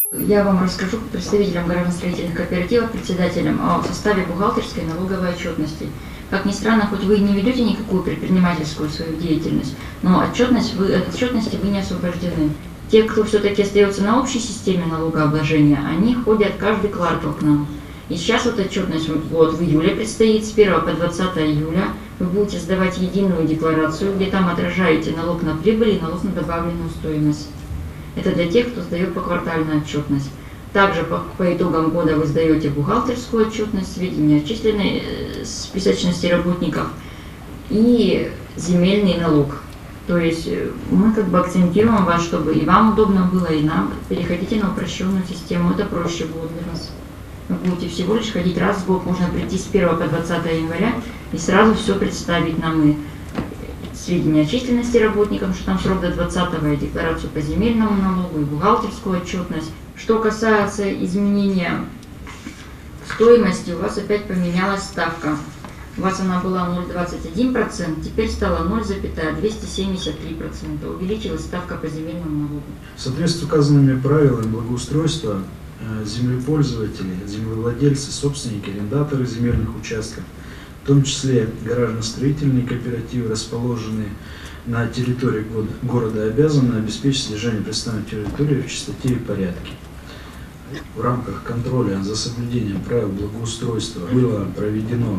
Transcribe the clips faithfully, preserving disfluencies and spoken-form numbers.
Я вам расскажу как представителям граждано-строительных кооперативов, председателям о составе бухгалтерской и налоговой отчетности. Как ни странно, хоть вы и не ведете никакую предпринимательскую свою деятельность, но отчетность вы, от отчетности вы не освобождены. Те, кто все-таки остается на общей системе налогообложения, они ходят каждый квартал к нам. И сейчас вот отчетность вот в июле предстоит, с первого по двадцатое июля. Вы будете сдавать единую декларацию, где там отражаете налог на прибыль и налог на добавленную стоимость. Это для тех, кто сдает поквартальную отчетность. Также по, по итогам года вы сдаете бухгалтерскую отчетность, сведения о численной э, списочности работников и земельный налог. То есть мы как бы акцентируем вас, чтобы и вам удобно было, и нам. Переходите на упрощенную систему, это проще будет для вас. Вы будете всего лишь ходить раз в год, можно прийти с первого по двадцатое января и сразу все представить нам и сведения о численности работникам, что там срок до двадцатого, и декларацию по земельному налогу, и бухгалтерскую отчетность. Что касается изменения стоимости, у вас опять поменялась ставка. У вас она была ноль целых двадцать один сотых процента, теперь стала ноль целых двести семьдесят три процента. Увеличилась ставка по земельному налогу. В соответствии с указанными правилами благоустройства, землепользователи, землевладельцы, собственники, арендаторы земельных участков, в том числе гаражно-строительные кооперативы, расположенные на территории города, обязаны обеспечить содержание представленной территории в чистоте и порядке. В рамках контроля за соблюдением правил благоустройства было проведено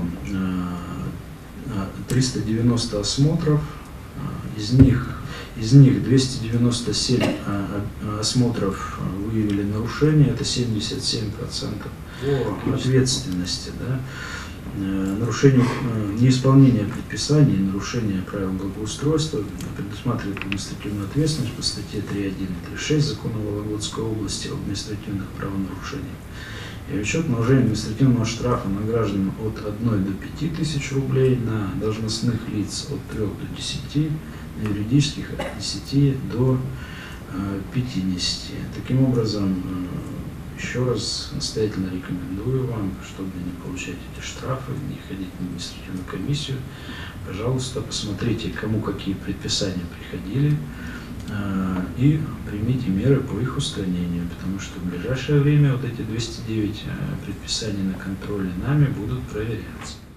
триста девяносто осмотров, из них, из них двести девяносто семь осмотров выявили нарушения, это семьдесят семь процентов ответственности. Да? Нарушение, неисполнение предписаний, нарушение правил благоустройства предусматривает административную ответственность по статье три точка один и три точка шесть Закона Вологодской области об административных правонарушениях. И учет наложения административного штрафа на граждан от одной до пяти тысяч рублей, на должностных лиц от трёх до десяти, на юридических от десяти до пятидесяти. Таким образом, еще раз настоятельно рекомендую вам, чтобы не получать эти штрафы, не ходить на административную комиссию, пожалуйста, посмотрите, кому какие предписания приходили, и примите меры по их устранению, потому что в ближайшее время вот эти двести девять предписаний на контроле нами будут проверяться.